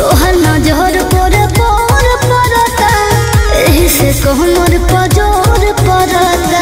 तोहर नजर पर पड़ता एही से कहमर पजोर पड़ता।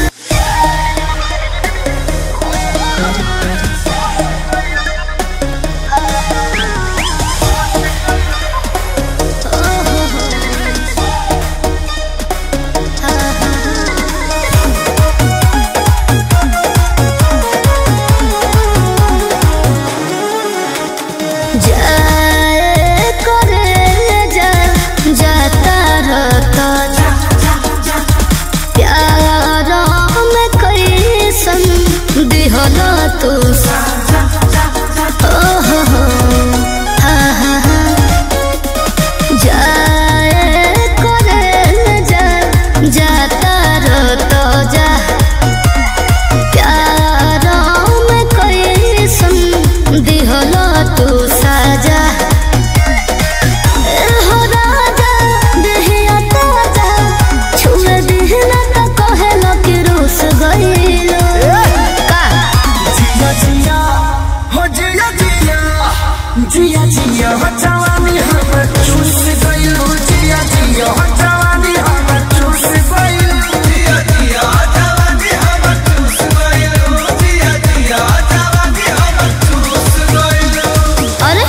जिया जिया जवानी हमर चूस गइलो जिया जिया जवानी हमर चूस गइलो जिया जिया जवानी हमर चूस गइलो जिया जिया जवानी हमर चूस गइलो। अरे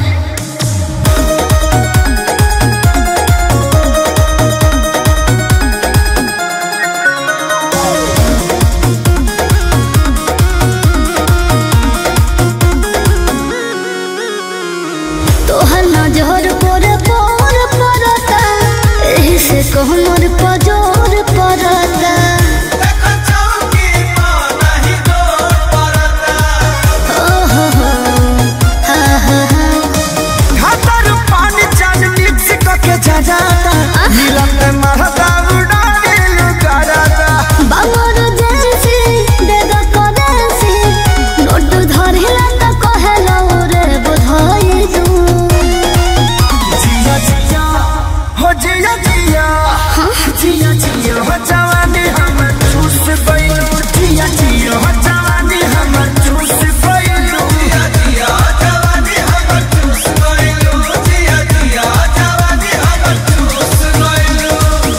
तोहर नजर पर पड़ता एही से कहमर पजोर पड़ता। जिया जिया जवानी हमर चूस गइलो जिया जिया जवानी हमर चूस गइलो जिया जिया जवानी हमर चूस गइलो जिया जिया जवानी हमर चूस गइलो।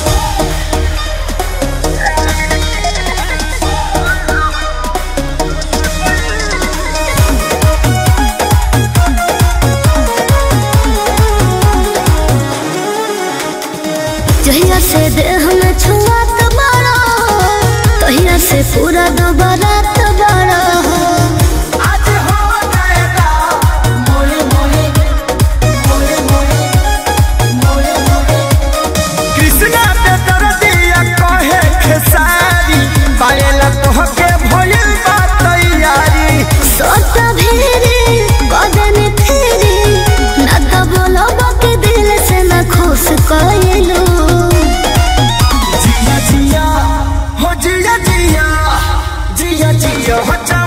जहिया से देह में छुआत बड़ा तहिया से पूरा दोबारात बड़ा आज हो जाएगा मोले मोले मोले मोले मोले मोले कृष्णा पे दर्दिया कहे खेसारी पायल तोहके भइल बा तैयारी सोत भेरी कदन फेरी ना तो बोलो बाकी दिल से ना खुश कइलो। जिया जिया जिया जिया